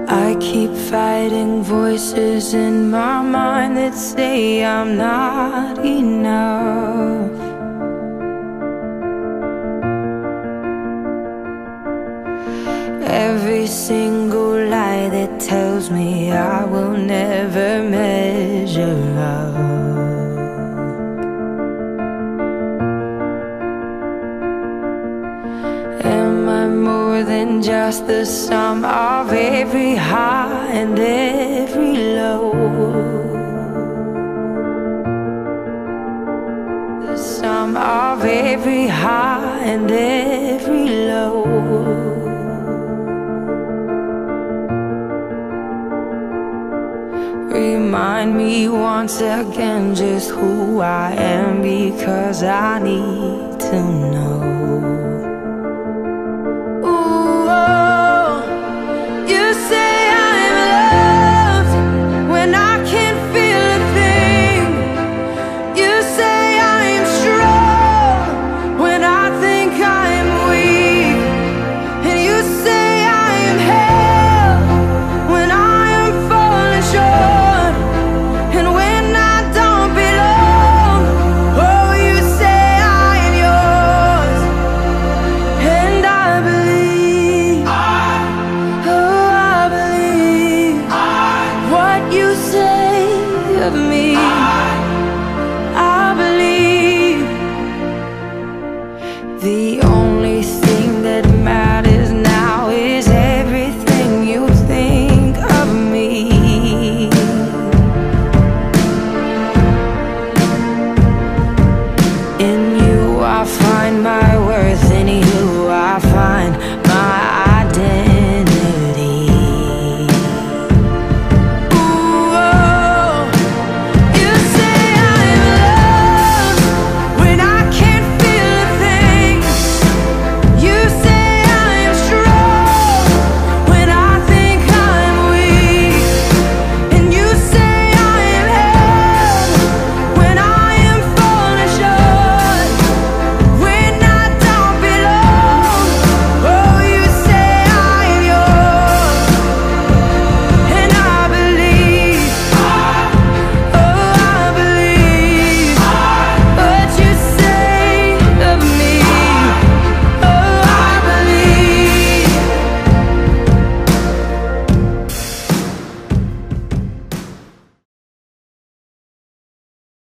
I keep fighting voices in my mind that say I'm not enough. Every single lie that tells me I will never measure up. Am I more than just the sum of every high and every low? The sum of every high and every low. Remind me once again just who I am, because I need to know.